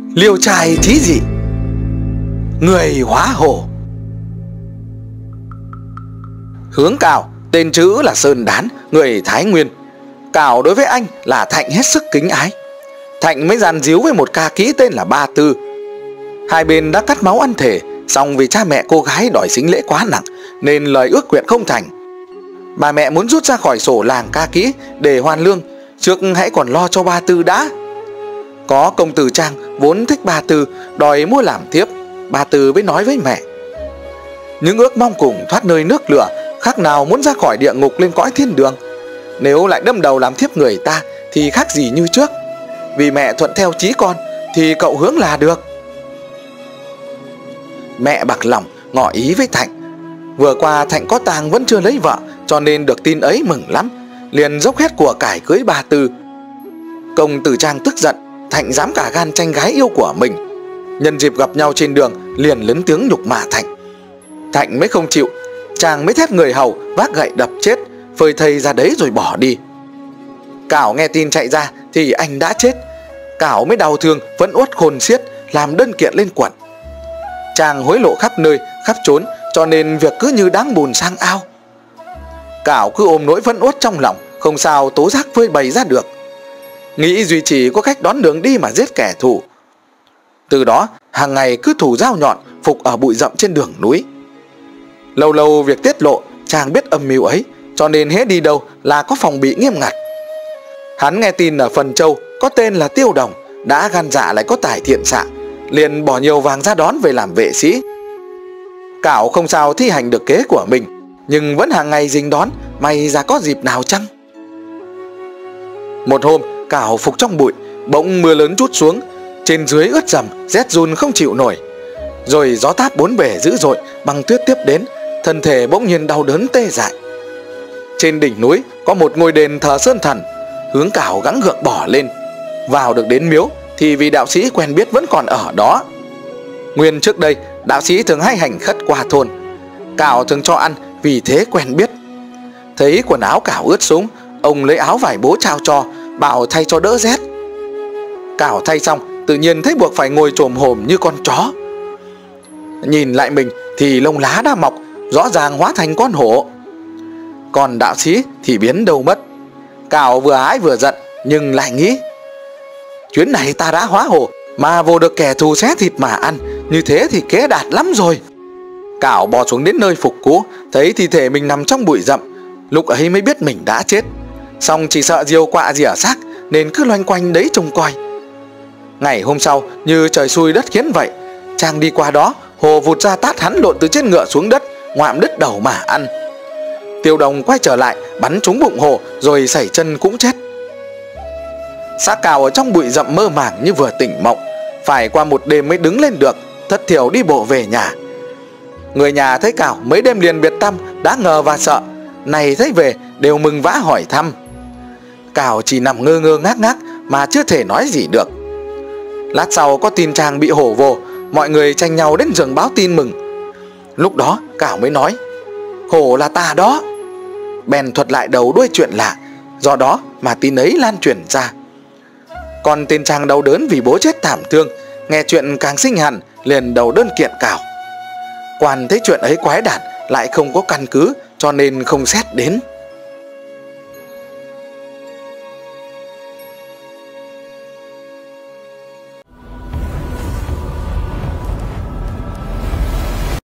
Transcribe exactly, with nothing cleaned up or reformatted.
Liêu trai thí dị, người hóa hổ. Hướng Cào, tên chữ là Sơn Đán, người Thái Nguyên. Cào đối với anh là Thạnh hết sức kính ái. Thạnh mới gian díu với một ca kỹ tên là Ba Tư. Hai bên đã cắt máu ăn thể, song vì cha mẹ cô gái đòi sính lễ quá nặng nên lời ước nguyện không thành. Bà mẹ muốn rút ra khỏi sổ làng ca kỹ để hoàn lương, trước hãy còn lo cho Ba Tư đã. Có công tử Trang vốn thích Ba Tư, đòi mua làm thiếp. Ba Tư mới nói với mẹ: những ước mong cùng thoát nơi nước lửa, khác nào muốn ra khỏi địa ngục lên cõi thiên đường. Nếu lại đâm đầu làm thiếp người ta thì khác gì như trước. Vì mẹ thuận theo chí con thì cậu Hướng là được. Mẹ bạc lòng ngỏ ý với Thạnh. Vừa qua Thạnh có tang vẫn chưa lấy vợ, cho nên được tin ấy mừng lắm, liền dốc hết của cải cưới Ba Tư. Công tử Trang tức giận, Thạnh dám cả gan tranh gái yêu của mình. Nhân dịp gặp nhau trên đường liền lớn tiếng nhục mạ Thạnh. Thạnh mới không chịu, chàng mới thét người hầu vác gậy đập chết, phơi thây ra đấy rồi bỏ đi. Cảo nghe tin chạy ra thì anh đã chết. Cảo mới đau thương vẫn uất khôn xiết, làm đơn kiện lên quận. Chàng hối lộ khắp nơi khắp chốn, cho nên việc cứ như đáng bùn sang ao. Cảo cứ ôm nỗi vẫn uất trong lòng, không sao tố giác phơi bày ra được. Nghĩ duy chỉ có cách đón đường đi mà giết kẻ thù. Từ đó hàng ngày cứ thủ dao nhọn phục ở bụi rậm trên đường núi. Lâu lâu việc tiết lộ, chàng biết âm mưu ấy, cho nên hễ đi đâu là có phòng bị nghiêm ngặt. Hắn nghe tin ở Phần Châu có tên là Tiêu Đồng, đã gan dạ lại có tài thiện xạ, liền bỏ nhiều vàng ra đón về làm vệ sĩ. Cảo không sao thi hành được kế của mình, nhưng vẫn hàng ngày rình đón, may ra có dịp nào chăng. Một hôm Cảo phục trong bụi, bỗng mưa lớn trút xuống, trên dưới ướt dầm, rét run không chịu nổi. Rồi gió táp bốn bể dữ dội, băng tuyết tiếp đến, thân thể bỗng nhiên đau đớn tê dại. Trên đỉnh núi có một ngôi đền thờ Sơn Thần. Hướng Cảo gắng gượng bỏ lên. Vào được đến miếu thì vị đạo sĩ quen biết vẫn còn ở đó. Nguyên trước đây đạo sĩ thường hay hành khất qua thôn, Cảo thường cho ăn, vì thế quen biết. Thấy quần áo Cảo ướt sũng, ông lấy áo vải bố trao cho, bảo thay cho đỡ rét. Cảo thay xong tự nhiên thấy buộc phải ngồi chồm hổm như con chó. Nhìn lại mình thì lông lá đã mọc, rõ ràng hóa thành con hổ. Còn đạo sĩ thì biến đâu mất. Cảo vừa ái vừa giận, nhưng lại nghĩ: chuyến này ta đã hóa hổ mà vô được kẻ thù xé thịt mà ăn, như thế thì kế đạt lắm rồi. Cảo bò xuống đến nơi phục cũ, thấy thi thể mình nằm trong bụi rậm. Lúc ấy mới biết mình đã chết, song chỉ sợ diều quạ rỉa xác nên cứ loanh quanh đấy trông coi. Ngày hôm sau như trời xui đất khiến vậy, chàng đi qua đó, hồ vụt ra tát hắn lộn từ trên ngựa xuống đất, ngoạm đứt đầu mà ăn. Tiêu Đồng quay trở lại bắn trúng bụng hồ, rồi sẩy chân cũng chết. Xác Cào ở trong bụi rậm mơ màng như vừa tỉnh mộng, phải qua một đêm mới đứng lên được, thất thiểu đi bộ về nhà. Người nhà thấy Cào mấy đêm liền biệt tâm, đã ngờ và sợ, này thấy về đều mừng vã hỏi thăm. Cào chỉ nằm ngơ ngơ ngác ngác mà chưa thể nói gì được. Lát sau có tin chàng bị hổ vồ, mọi người tranh nhau đến giường báo tin mừng. Lúc đó Cào mới nói: hổ là ta đó. Bèn thuật lại đầu đuôi chuyện lạ, do đó mà tin ấy lan truyền ra. Còn tên chàng đau đớn vì bố chết thảm thương, nghe chuyện càng sinh hẳn, liền đầu đơn kiện Cào. Quan thấy chuyện ấy quái đản, lại không có căn cứ, cho nên không xét đến.